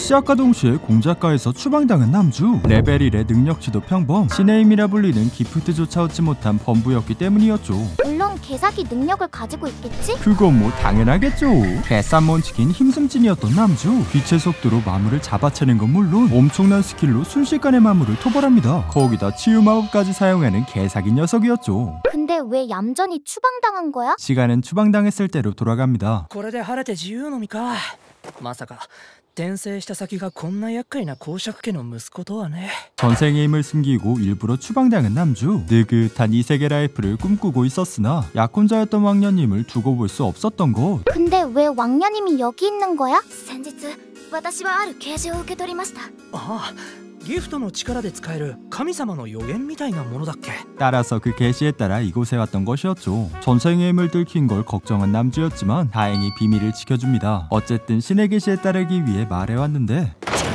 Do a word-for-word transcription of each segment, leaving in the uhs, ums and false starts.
시작과 동시에 공작가에서 추방당한 남주. 레벨 일의 능력치도 평범, 신의 힘이라 불리는 기프트조차 얻지 못한 범부였기 때문이었죠. 물론 개사기 능력을 가지고 있겠지? 그건 뭐 당연하겠죠. 개쌈몬치킨 힘숨진이었던 남주. 빛의 속도로 마물을 잡아채는 건 물론 엄청난 스킬로 순식간에 마물을 토벌합니다. 거기다 치유마법까지 사용하는 개사기 녀석이었죠. 근데 왜 얌전히 추방당한 거야? 시간은 추방당했을 때로 돌아갑니다. これで晴れて自由の身か。まさか転生した先がこんな厄介な公爵家の息子とはね。 전생의 힘을 숨기고 일부러 추방당한 남주. 느긋한 이세계 라이프를 꿈꾸고 있었으나 약혼자였던 왕녀님을 두고 볼 수 없었던 것. 근데 왜 왕녀님이 여기 있는 거야? 先日私はある啓示を受け取りました。 ああ、ギフトの力で使える神様の予言みたいなものだっけ。 따라서 그 계시에 따라 이곳에 왔던 것이었죠. 전생의 힘을 들킨 걸 걱정한 남주였지만 다행히 비밀을 지켜줍니다. 어쨌든 신의 계시에 따르기 위해 말해왔는데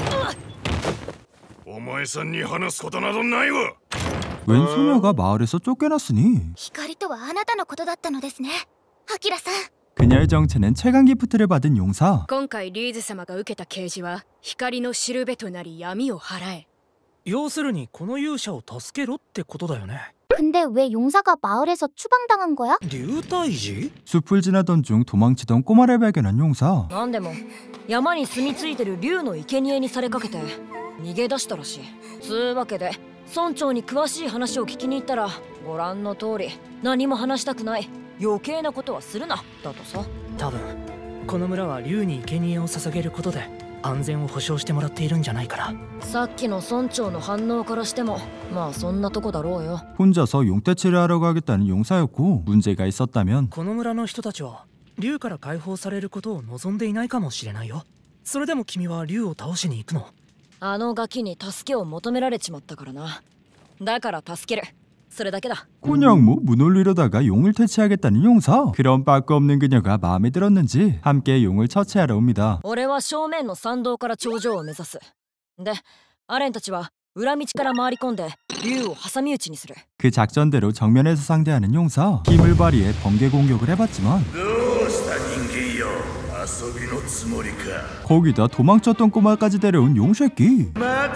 웬 소녀가 마을에서 쫓겨났으니 光とはあなたのことだったのですね、アキラさん。 그녀의 정체는 최강 기프트를 받은 용사. 今回リーズ様が受けた啓示は光のしるべとなり闇を払え。 要するにこの勇者を助けろってことだよね。 근데 왜 용사가 마을에서 추방당한 거야? 竜退治？ 숲을 지나던 중 도망치던 꼬마를 발견한 용사. なんでも山に住み着いてる竜の生贄にされかけて逃げ出したらしい。つうわけで村長に詳しい話を聞きに行ったら、ご覧の通り何も話したくない、余計なことはするなだとさ。 多分この村は竜に生贄を捧げることで安全を保証してもらっているんじゃないかな。 さっきの村長の反応からしてもまあそんなとこだろうよ。 혼자서 용떼치를 하러 가겠다는 용사였고 문제가 있었다면 この村の人たちは竜から解放されることを望んでいないかもしれないよ。それでも君は竜を倒しに行くの？ あのガキに助けを求められちまったからな。だから助ける、それだけだ。 그냥 뭐 문올리려다가 용을 퇴치하겠다는 용사. 그런 빠꾸 없는 그녀가 마음에 들었는지 함께 용을 처치하러 옵니다. 俺は正面の参道から頂上を目指す。で、アレンたちは裏道から回り込んで竜を挟み撃ちにする。 그 작전대로 정면에서 상대하는 용사. 힘을 발휘해 번개 공격을 해봤지만 거기다 도망쳤던 꼬마까지 데려온 용새끼. なん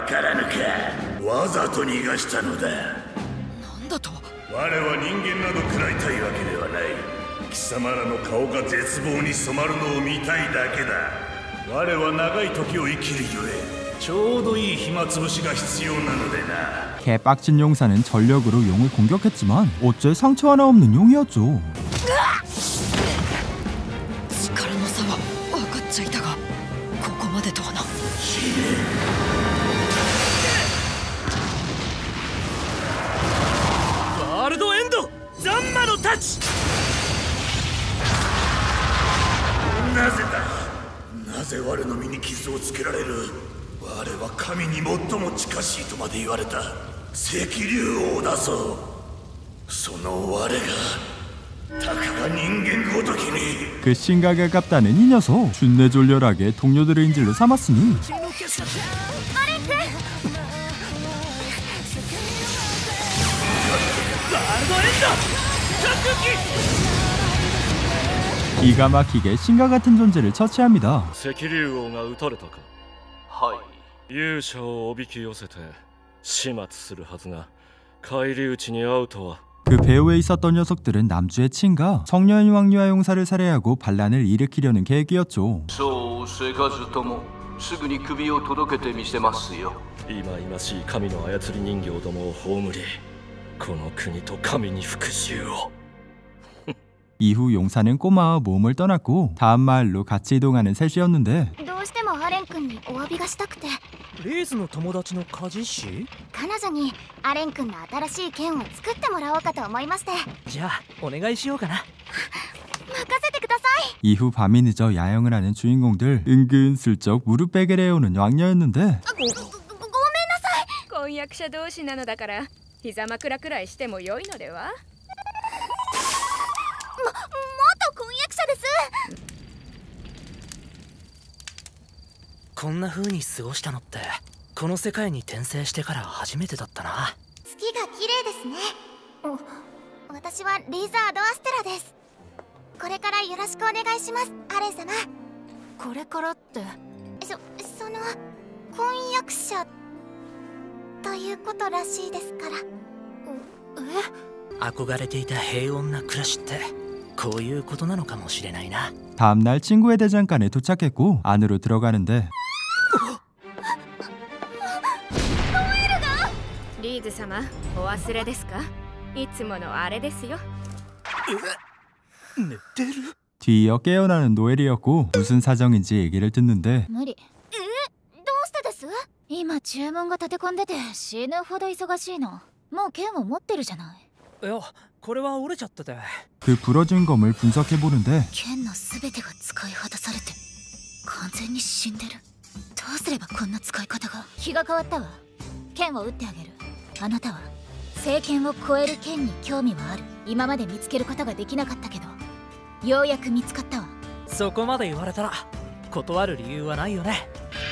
だと？ 我は人間など食らいたいわけではない。貴様らの顔が絶望に染まるのを見たいだけだ。我は長い時を生きるゆえちょうどいい暇つぶしが必要なのでな。 개빡친 용사는 전력으로 용을 공격했지만 어째 상처 하나 없는 용이었죠. 力の差は分かっちゃいたが、ここまでとはな。 ワールドエンドザンマのタッチ。 なぜだ、なぜ我の身に傷をつけられる。我は神に最も近しいとまで言われた赤竜王だぞ。その我がたかが人間ごときに。 그 심각에 깝다는 이 녀석. 준내졸렬하게 동료들을 인질로 삼았으니 ワールドエンド突撃。 기가 막히게 신과 같은 존재를 처치합니다. 赤竜王が撃たれたか。はい。勇者をおびき寄せて始末するはずが返り討ちに遭うとは。 그 배후에 있었던 녀석들은 남주의 친가 성년 왕유아 용사를 살해하고 반란을 일으키려는 계획이었죠. そうせかずともすぐに首を届けてみせますよ。 忌々しい神の操り人形どもを葬り、この国と神に復讐を。 이후 용사는 꼬마와 모험을 떠났고 다음 마을로 같이 이동하는 셋이었는데 どうしてもアレン君にお詫びがしたくて。 リーズの友達の鍛冶師？ 彼女にアレン君の新しい剣を作ってもらおうかと思いまして。 じゃあお願いしようかな。 任せてください。 이후 밤이 늦어 야영을 하는 주인공들. 은근슬쩍 무릎 베개를 해오는 왕녀였는데 ご、ご、ごめんなさい。 婚約者同士なのだから膝枕くらいしても良いのでは。 元婚約者です。 こんな風に過ごしたのってこの世界に転生してから初めてだったな。 月が綺麗ですね。私はリーザード・アステラです。これからよろしくお願いします、アレン様。 これからって。 そ、そその婚約者ということらしいですから。 え？憧れていた平穏な暮らしってこういうことなのかもしれないな。 다음날 친구의 대장간에 도착했고 안으로 들어가는데 リーズ様、お忘れですか？いつものあれですよ。 寝てる？ 뒤이어 깨어나는 노엘이었고 무슨 사정인지 얘기를 듣는데 無理。 え、どうしてです？ 今注文が立て込んでて死ぬほど忙しいの。もう剣を持ってるじゃない。 いや、これは折れちゃってて。 그 부러진 검을 분석해보는데 剣の全てが使い果たされて完全に死んでる。どうすればこんな使い方が。気が変わったわ。剣を撃ってあげる。あなたは聖剣を超える剣に興味はある。今まで見つけることができなかったけどようやく見つかったわ。 そこまで言われたら断る理由はないよね。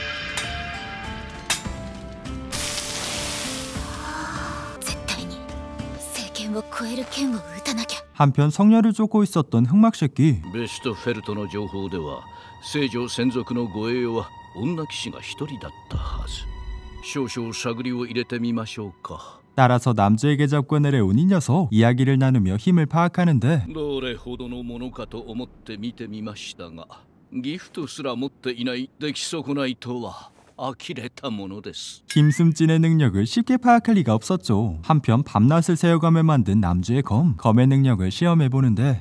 絶対に聖剣を超える剣を撃たなきゃ。 한편 성녀를 쫓고 있었던 흑막새끼 ベストフェルトの情報では聖女専属の護衛は女騎士が一人だったはず。少々探りを入れてみましょうか。 따라서 남주에게 접근을 해온 이 녀석 이야기를 나누며 힘을 파악하는데 どれほどのものかと思って見てみましたがギフトすら持っていない出来損ないとは呆れたものです。 김숨진의 능력을 쉽게 파악할 리가 없었죠. 한편 밤낮을 새어가며 만든 남주의 검 검의 능력을 시험해보는데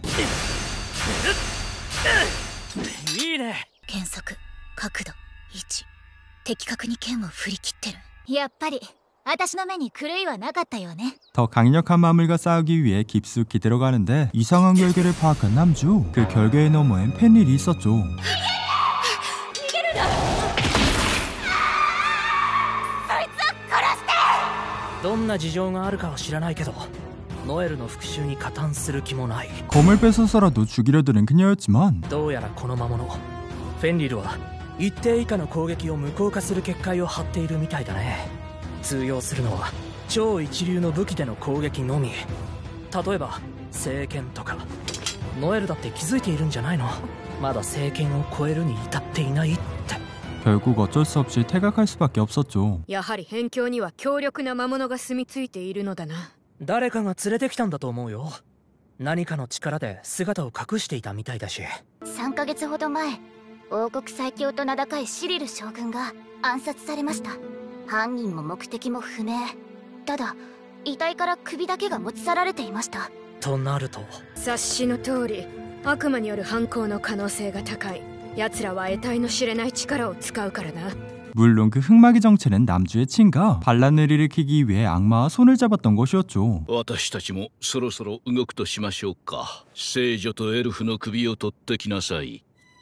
いいね。 剣速角度位置的確に剣を振り切ってる。やっぱり私の目に狂いはなかったよね。 더 강력한 마물과 싸우기 위해 깊숙이 들어가는데 이상한 결계를 파악한 남주. 그 결계의 너머엔 펜릴이 있었죠. どんな事情があるかは知らないけどノエルの復讐に加担する気もない。 검을 뺏어서라도 죽이려 드는 그녀였지만 どうやらこの魔物フェンリルは一定以下の攻撃を無効化する結界を張っているみたいだね。通用するのは超一流の武器での攻撃のみ。例えば聖剣とか。ノエルだって気づいているんじゃないの？まだ聖剣を超えるに至っていないって。 결국 어쩔 수 없이 퇴각할 수밖에 없었죠. やはり辺境には強力な魔物が住み着いているのだな。 誰かが連れてきたんだと思うよ。何かの力で姿を隠していたみたいだし。 さんかげつほど前王国最強と名高いシリル将軍が暗殺されました。犯人も目的も不明。ただ遺体から首だけが持ち去られていました。 となると察しの通り悪魔による犯行の可能性が高い。奴らは得体の知れない力を使うからな。 물론 그 흑마귀 정체는 남주의 친가 반란을 일으키기 위해 악마와 손을 잡았던 것이었죠. 私たちもそろそろ動くとしましょうか。聖女とエルフの首を取ってきなさい。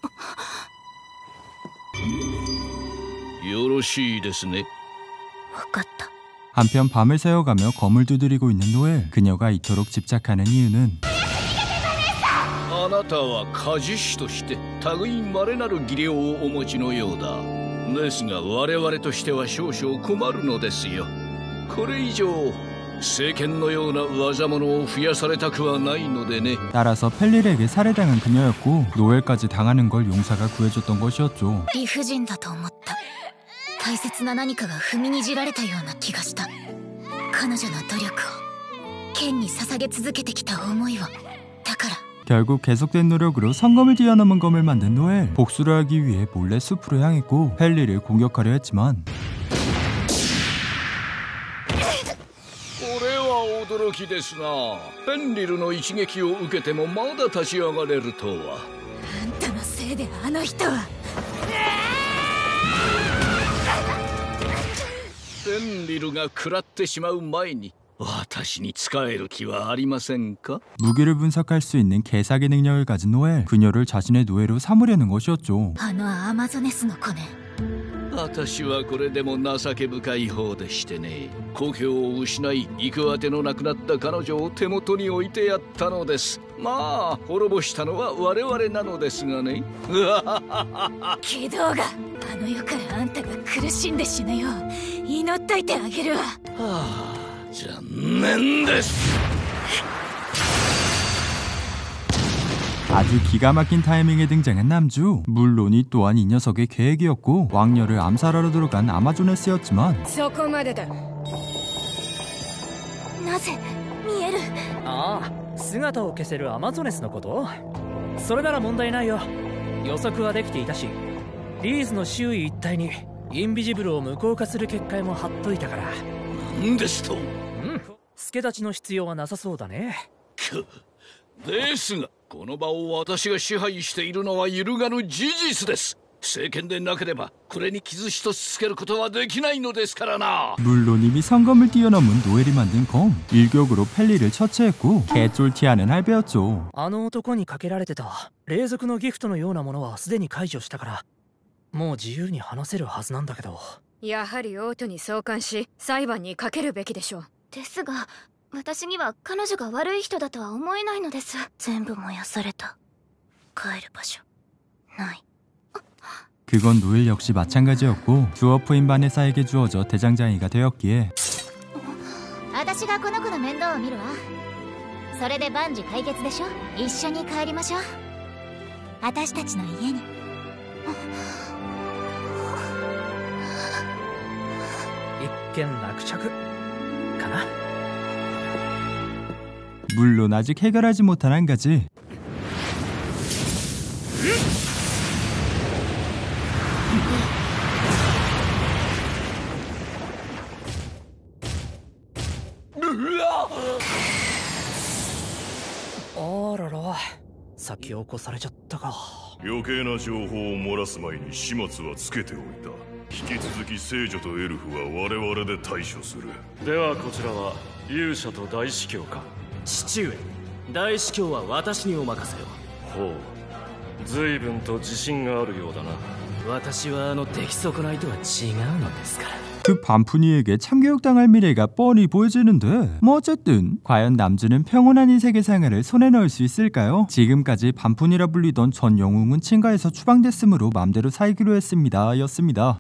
よろしいですね。 分かった。 한편 밤을 새어가며 검을 두드리고 있는 노엘. 그녀가 이토록 집착하는 이유는 あなたは鍛冶師として類まれなる技量をお持ちのようだ。ですが我々としては少々困るのですよ。これ以上聖剣のような技物を増やされたくはないのでね。 따라서 펠릴에게 살해당한 그녀였고 노엘까지 당하는 걸 용사가 구해줬던 것이었죠. 理不尽だと思った。大切な何かが踏みにじられたような気がした。彼女の努力を剣に捧げ続けてきた思いを。だから 결국 계속된 노력으로 성검을 뛰어넘은 검을 만든 노엘. 복수를 하기 위해 몰래 숲으로 향했고 펠리를 공격하려 했지만 これは驚きですな。ペンリルの一撃を受けてもまだ立ち上がれるとは。 あんたのせいであの人は。 ペンリルが食らってしまう前に私に仕える気はありませんか？ 무기를 분석할 수 있는 개사기 능력을 가진 노엘. 그녀를 자신의 노예로 삼으려는 것이었죠. あのアマゾネスの子ね。 私はこれでも情け深い方でしてね。故郷を失い行く当てのなくなった彼女を手元に置いてやったのです。まあ滅ぼしたのは我々なのですがね。 けどがあの世からあんたが苦しんで死ぬよう祈っといてあげるわ。はあ、残念です。 아주 기가 막힌 타이밍에 등장한 남주. 물론 이 또한 이 녀석의 계획이었고 왕녀를 암살하러 들어간 아마조네스였지만 そこまでだ。 なぜ見える？ ああ、姿を消せるアマゾネスのこと？それなら問題ないよ。予測はできていたし、リーズの周囲一帯にインビジブルを無効化する結界も貼っといたから。 なんですと？ うん、助太刀の必要はなさそうだね。 くですが、この場を私が支配しているのは揺るがぬ事実です。政権でなければこれに傷一つつけることはできないのですからな。 물론 이미 성검을 뛰어넘은 노엘이 만든 검. 일격으로 펠리를 처치했고 개쫄티하는 할배였죠. あの男にかけられてた霊族のギフトのようなものはすでに解除したから、もう自由に話せるはずなんだけど。 やはりオートに送還し裁判にかけるべきでしょう。 ですが私には彼女が悪い人だとは思えないのです。全部燃やされた。帰る場所ない。 그건 노엘 역시 마찬가지였고 주어프인 바네사에게 주어져 대장장이가 되었기에 私がこの子の面倒を見るわ。それで万事解決でしょ。一緒に帰りましょう。私たちの家に。 一件落着かな。 물론 아직 해결하지 못한 한 가지. あらら、先を越されちゃったか。 余計な情報を漏らす前に始末はつけておいた。引き続き聖女とエルフは我々で対処する。 ではこちらは勇者と大司教か。 父上、大司教は私にお任せを。 ほう、随分と自信があるようだな。 私はあの出来損ないとは違うのですから。 그 반푼이에게 참교육당할 미래가 뻔히 보여지는데 뭐 어쨌든 과연 남주는 평온한 이 세계 생활을 손에 넣을 수 있을까요? 지금까지 반푼이라 불리던 전 영웅은 친가에서 추방됐으므로 맘대로 살기로 했습니다 였습니다.